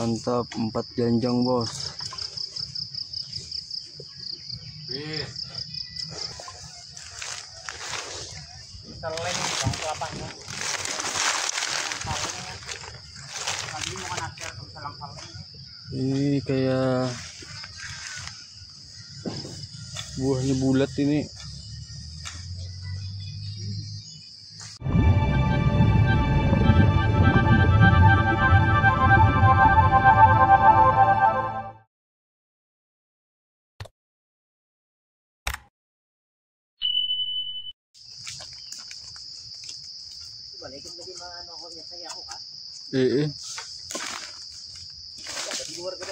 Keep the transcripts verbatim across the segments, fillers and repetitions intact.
Mantap, empat janjang bos. Ini kayak buahnya bulat ini. Balikin lagi mga ano ako niya saya ako ah. Eh eh. Di luar gede.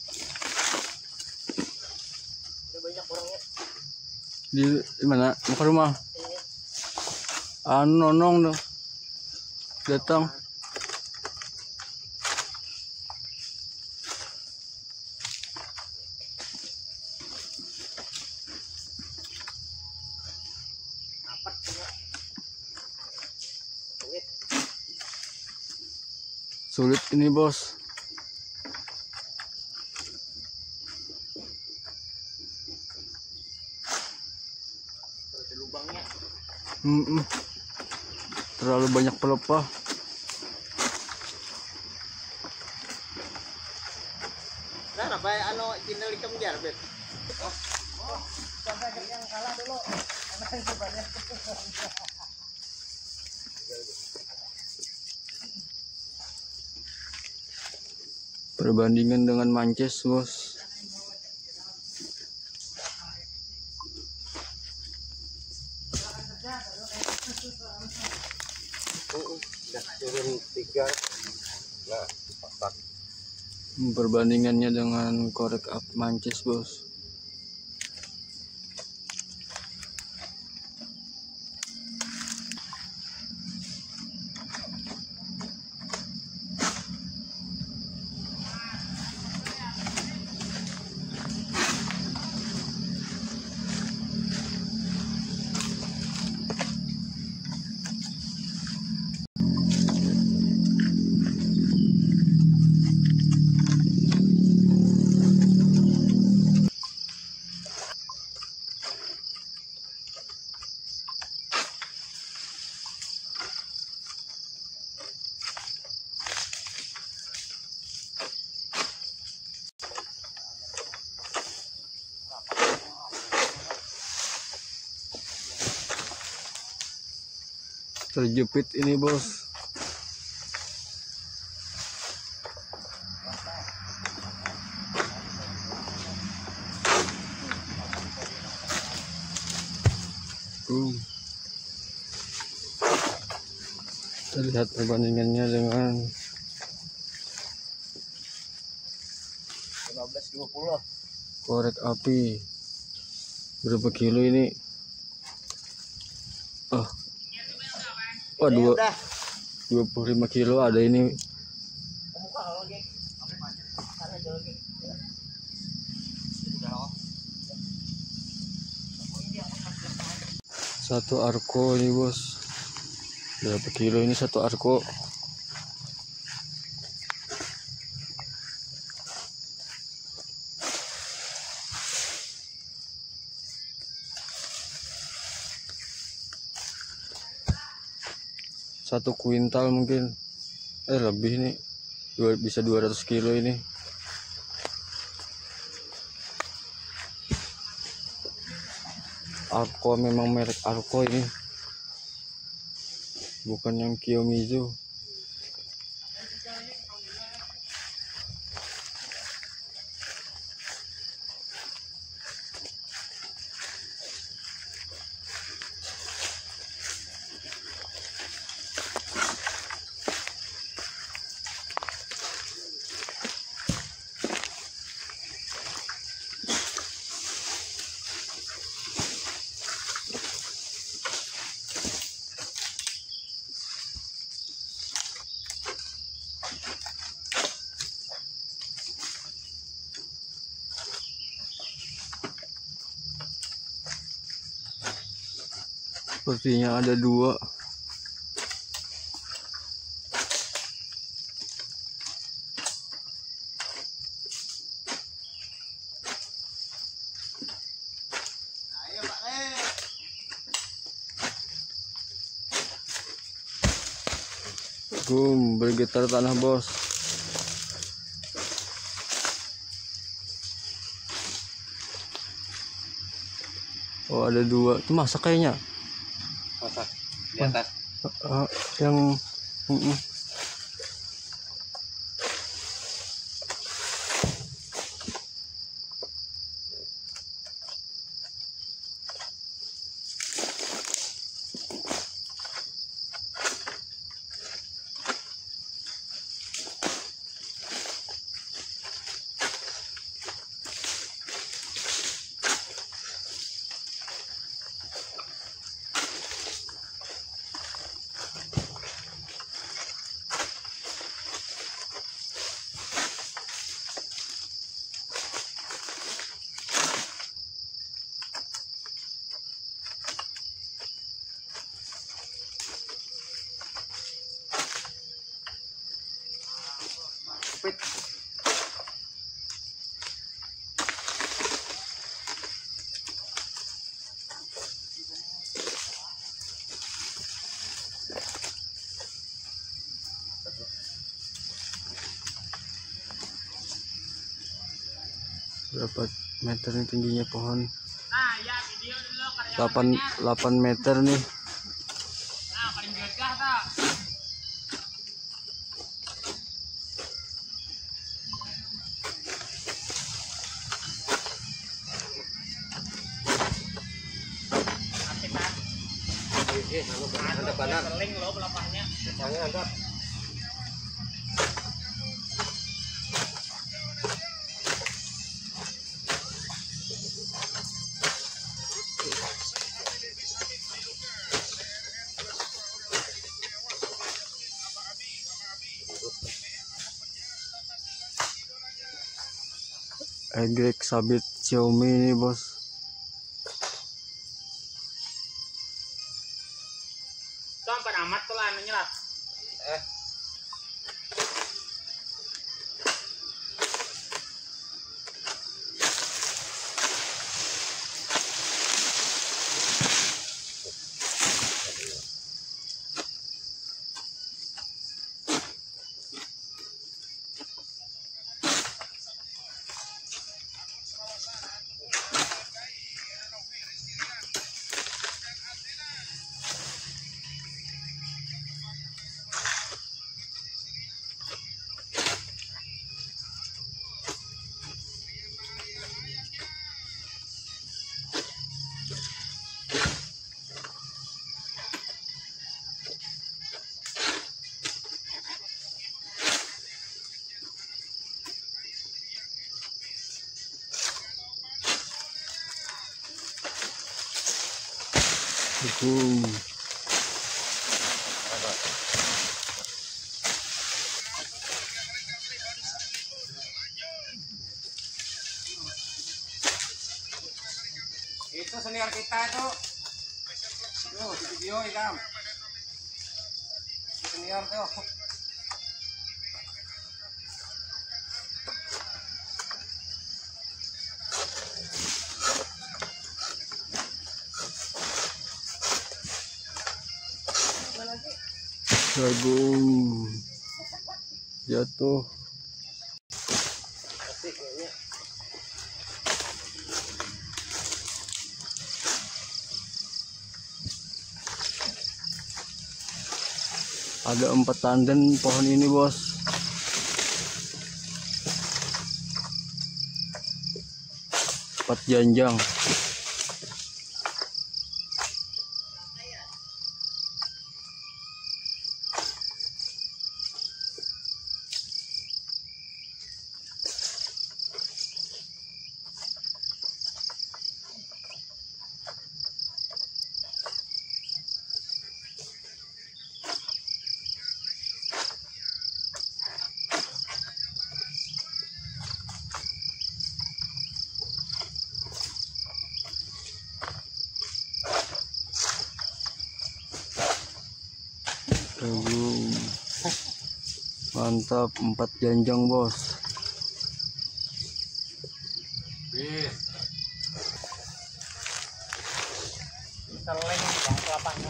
Ada banyak orangnya. Di, di mana? Mau ke rumah? Anu nonong dong. Datang. Apat punya. Sulit ini bos. Ada lubangnya. Mm -mm. Terlalu banyak pelepah. Nah, apa ano kinali kamu jar, Bet? Oh. Oh, sampai yang kalah dulu. Karena yang sebanyak. Perbandingan dengan mances bos. Oh, udah turun tiga. Nah, empat. Perbandingannya dengan korek up mances bos. Terjepit ini bos. Uh. Kita lihat perbandingannya dengan lima belas dua puluh. korek api. Berapa kilo ini? Oh. Wah, dua, dua puluh lima kilo ada ini. Satu arko ini bos. Berapa kilo ini satu arko? Satu kuintal mungkin. Eh lebih nih. Dua, bisa dua ratus kilo ini. Arko, memang merek Arko ini. Bukan yang Kiyomizu. Sepertinya ada dua. Gum, bergetar tanah bos. Oh ada dua, itu masak kayaknya. Masak di atas. Uh, yang uh -uh. Berapa meter nih tingginya pohon? delapan, delapan meter nih. Egrek sabit Xiaomi ini bos. Sampai amat tuh lah anunya lah. Eh. Boom. Itu senior kita itu. Tuh, di video ikam. Senior tuh. Jagung jatuh. Ada empat tanden pohon ini bos. Empat janjang. Jagung. Mantap, empat janjang bos. seleng bang kelapanya.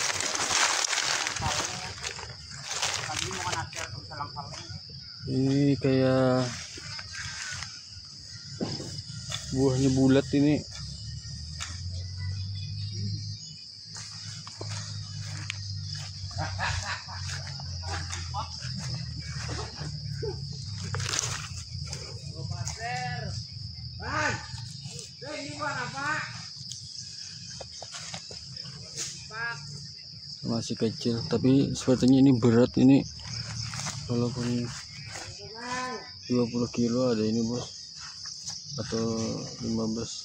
Tadi mau nasir tuh selang seleng. Ini kayak buahnya bulat ini. Masih kecil, tapi sepertinya ini berat ini. Walaupun dua puluh kilo ada ini bos, atau lima belas.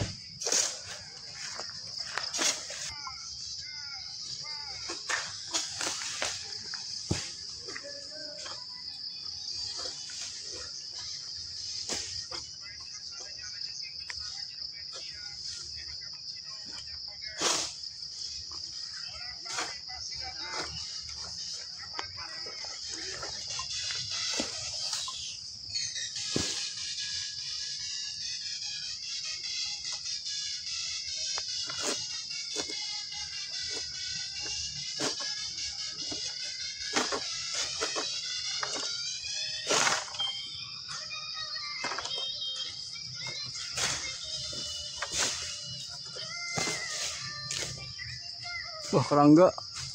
Wah, kerangga.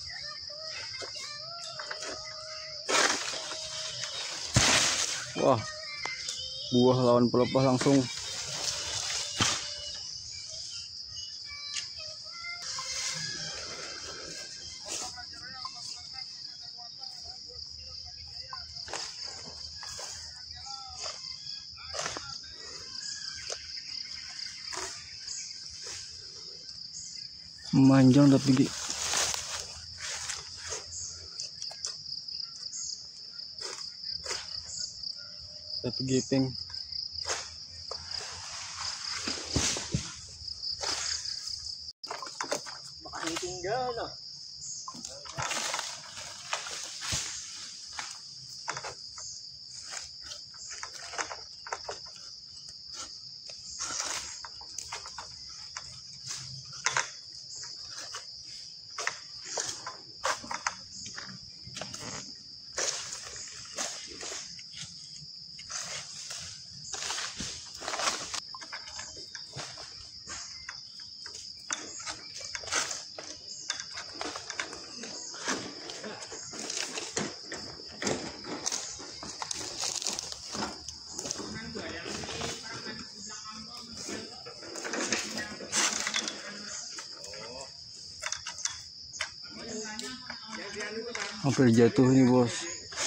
Wah, buah lawan pelepas langsung. Memanjang tapi di tapi gepeng. Makan tinggal loh. Hampir jatuh nih bos.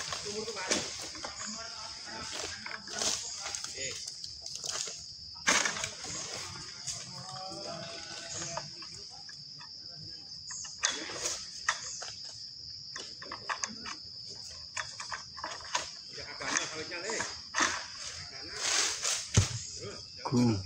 Kum.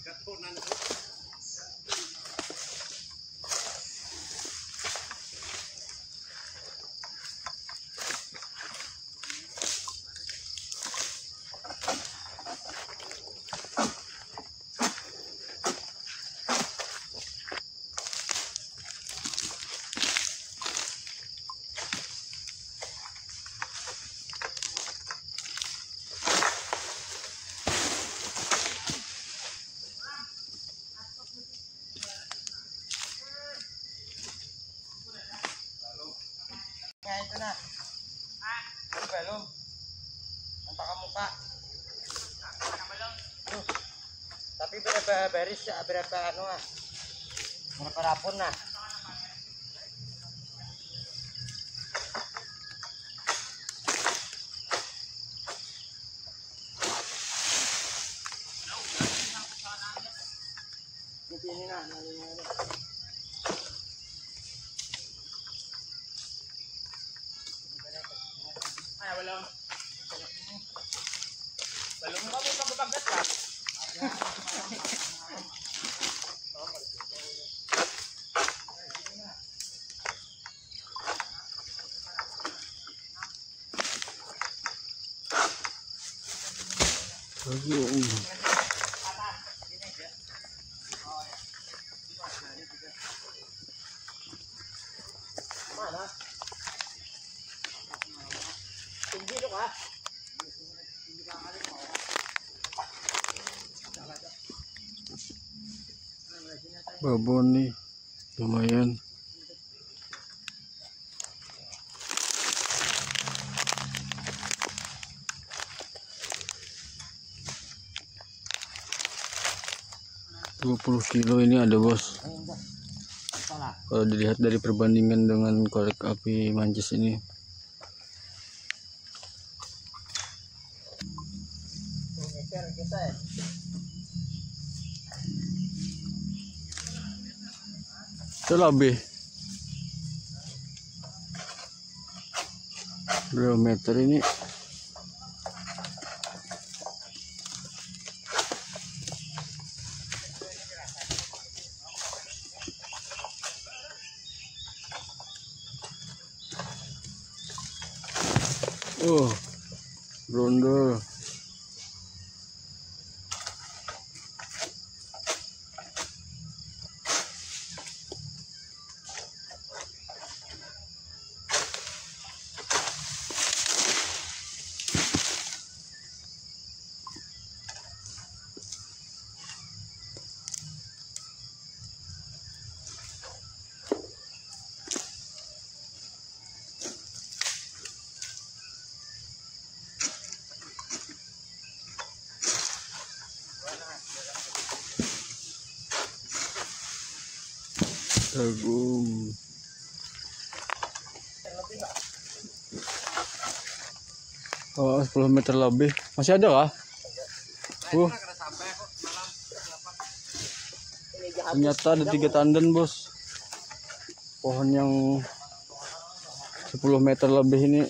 Itu nah, itu belum, nampak kamu pak. Tuh, tapi berapa baris ya, berapa anu ah, berapa rapun nah. Ini nah, ini nah. Belum belum kamu kamu kaget lah. Lagi babon nih lumayan. dua puluh kilo ini ada, bos. Kalau dilihat dari perbandingan dengan korek api mancis ini. Itu lebih berapa meter ini? Oh, brondol. Jagung. Oh, sepuluh meter lebih. Masih ada kah? Uh. Ternyata ada tiga tandan, bos. Pohon yang sepuluh meter lebih ini.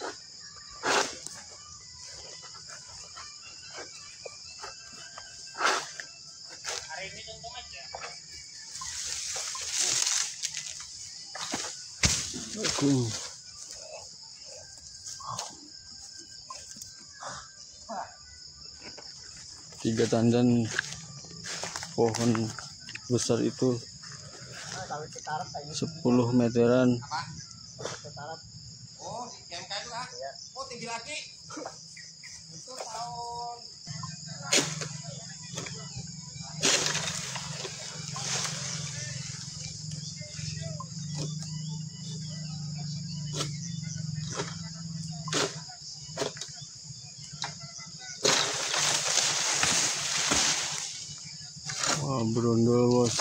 Jagung. Tiga tandan pohon besar itu sepuluh meteran. Oh, yang kayu ah. Oh, tinggi lagi. Itu tahun. Wah, berondol, bos.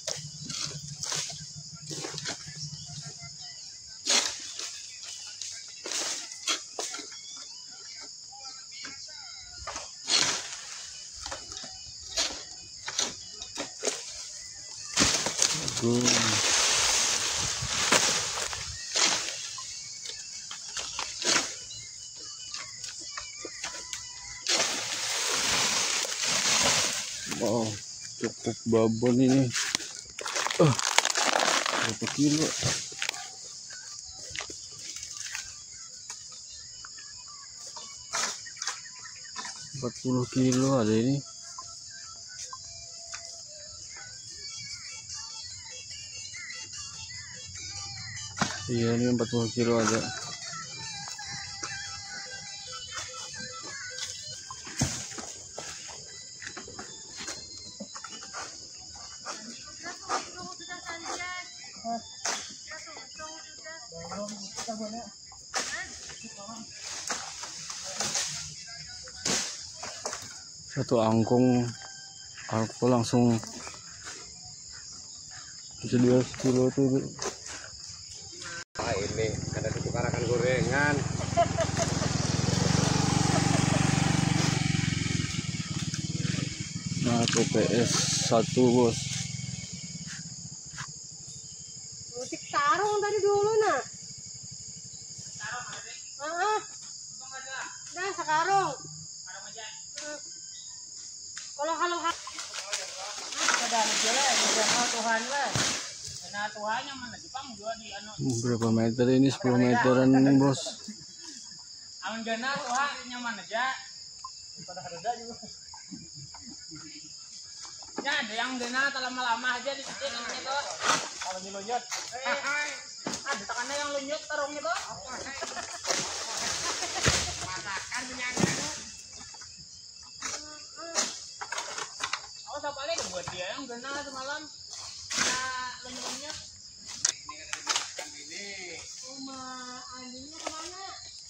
Jagung. Wow, cukup babon ini. Uh, berapa kilo? empat puluh kilo ada ini. Iya, ini empat puluh kilo ada. Satu angkung aku langsung bisa dua kilo tuh. Ah, ini ada tukarakan gorengan. Nah, P P S satu, bos. Musik sarung tadi dulu nah. Ah, dah sekarang. Kalau kalau ada jalan, ada Tuhan lah. Nah, Tuhan yang mana Jepang juga di anu. Berapa meter ini? sepuluh meteran ini, bos. Amun gana Tuhan nyaman aja. Pada ada juga. Ya, ada yang gana lama-lama aja di situ ini tuh. Kalau nyelunjut. Eh, ada tekannya yang lunyut terung itu. Masakan punya Oh, siapa lagi buat dia yang gana semalam? Nah, banyak-banyak. Rumah anjingnya kemana?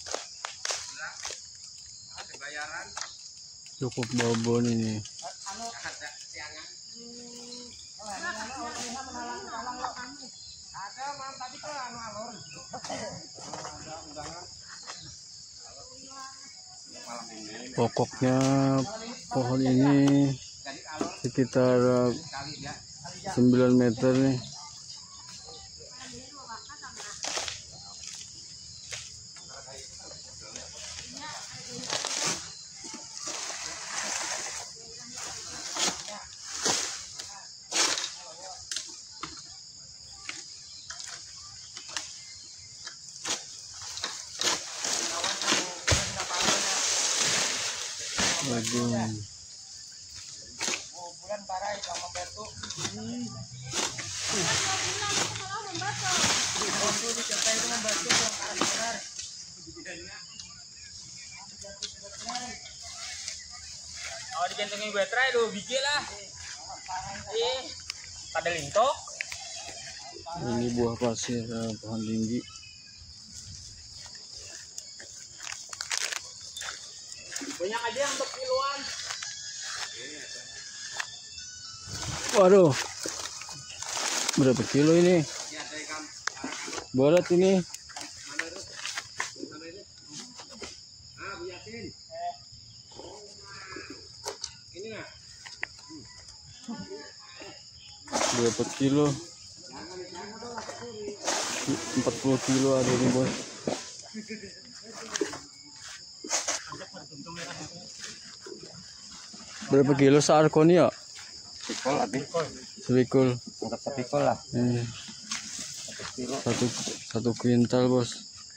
Ada bayaran. Cukup babon ini. Ada siangan. Ada mam tadi ke anu alur. Ada undangan. Pokoknya pohon ini sekitar sembilan meter nih. Waduh. Bulan parai yang membantu. Oh, digantungin baterai dua biji lah. Ih, pada lintok. Ini buah pasir, eh, pohon tinggi. Banyak aja yang berkiloan. Waduh, berapa kilo ini? Berat ini. Berapa kilo? empat puluh kilo ada ini, bos. Berapa kilo searkon ya? Pikol habis. Sepikul. Untuk sepikol lah. Eh, satu satu kuintal, bos.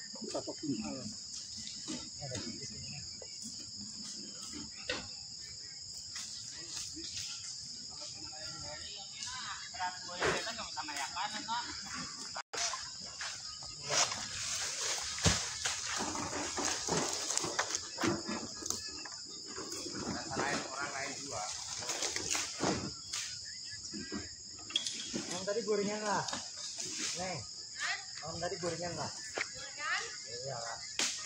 Om tadi gorengan lah. Neng. Om tadi gorengan lah. Iya lah.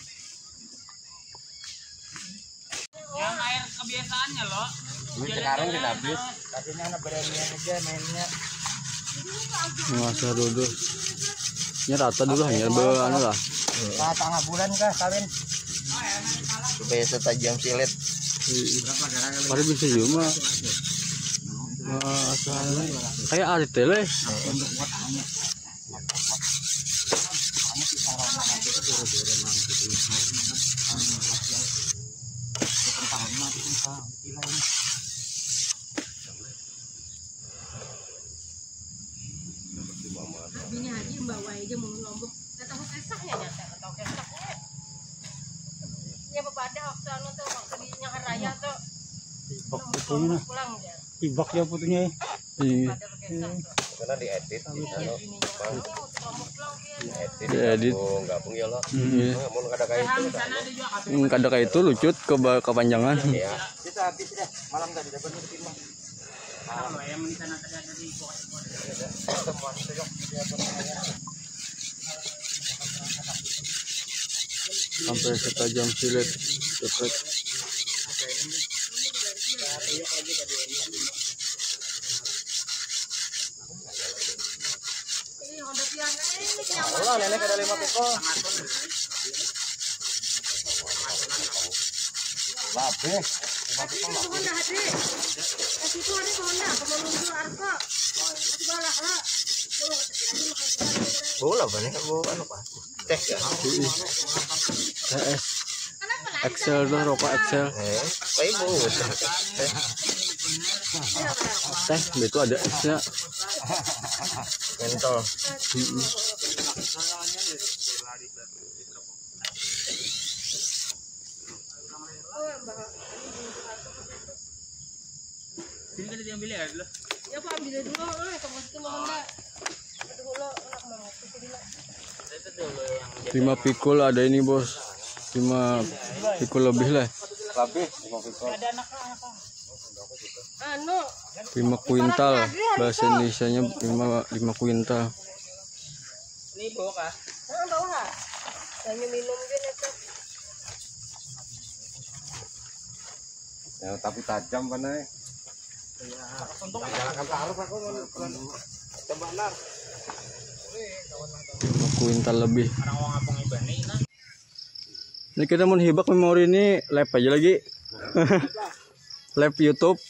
Yang air kebiasaannya loh. Ini sekarang tidak habis. Tadinya anak beranian aja mainnya. Masa dulu. Ini rata dulu hanya anu lah. Nah, tengah bulan kah kawin? Supaya setajam silet. Pada bisa juga. Kayak ada tele. Abinya haji bawa aja mau lombok. Gak tahu kesaknya ya, gak tahu kesaknya. Ya bepada waktu anu tuh waktu di Nyahar Raya tuh. Ibak fotonya. Pulang dia. Ibak ya fotonya. Iya. Pada kesak tuh. Karena diedit Iya, bininya anu lombok pulang dia. Diedit. Gabung ya lo. Iya. Mau ada kayak itu. Sana ada juga kabel. Hmm, kadang kayak itu lucut ke kepanjangan. Ya. Kita habis deh. Malam tadi dapat timah. Kalau yang di sana tadi ada di bawah. Semua itu yuk. Sampai setajam silet cepet. Ini Honda Piana ini nyaman. Allah nenek ada lima pikol. Babe. Tapi itu Honda hati. Tapi itu ada Honda kemenuju Arko. Masih balah lah. Bola banyak kan bola anu Pak. Teh ya. Eh, Excel tuh rokok Excel. Eh, baik bu. Teh, itu ada X-nya. Mentol. Sini kan diambil ya dulu. Ya Pak ambil dulu, eh kamu itu mau Honda. Itu dulu anak mau itu dulu. Itu dulu yang lima pikul ada ini, bos. lima pikul lebih lah. Lebih lima pikol. ada anak-anak. Ah, anu lima kuintal, bahasa Indonesianya lima lima kuintal. Ini bawa kah? nah, bawa hanya minum gini tuh Ya, tapi tajam mana? Untuk Jangan taruh aku coba nar. lima kuintal lebih. orang orang apa ngibani nah. Ini kita mau hibak memori ini live aja lagi. Live YouTube.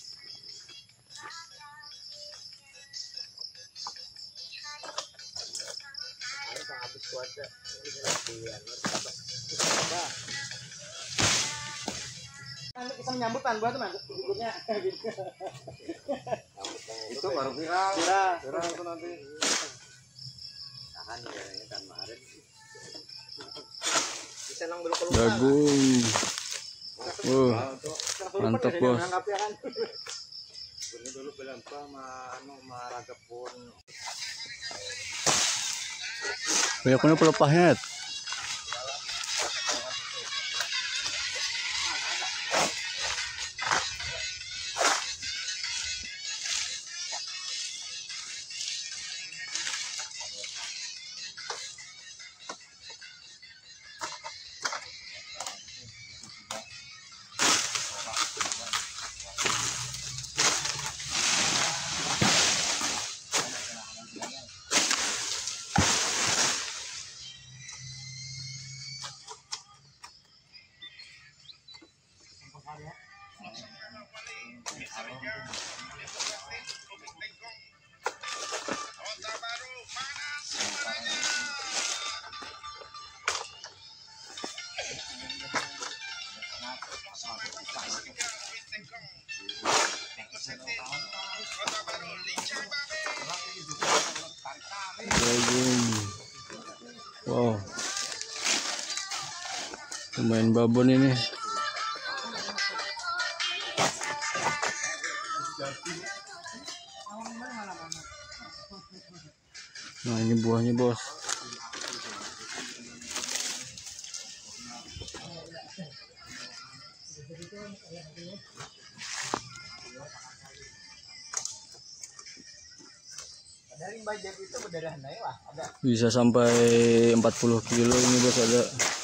Kita menyambut buat teman berikutnya. Itu baru viral. Viral, viral itu nanti. Tahan ya, kan kemarin. Senang dulu keluar. Jagung. Uh, mantap bos. Ini dulu bilang apa sama anu maraga pun. Banyak punya pelepahnya. Jagung. Wow. Lumayan babon ini. Nah, ini buahnya, bos. Dari budget itu berdarah lah ada. Bisa sampai empat puluh kilo ini, bos, ada.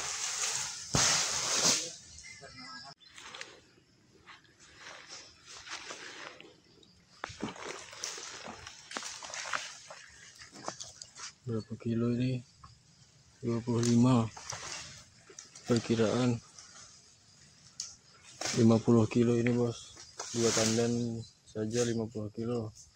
Berapa kilo ini? dua puluh lima. Perkiraan lima puluh kilo ini, bos. Dua tandan saja lima puluh kilo.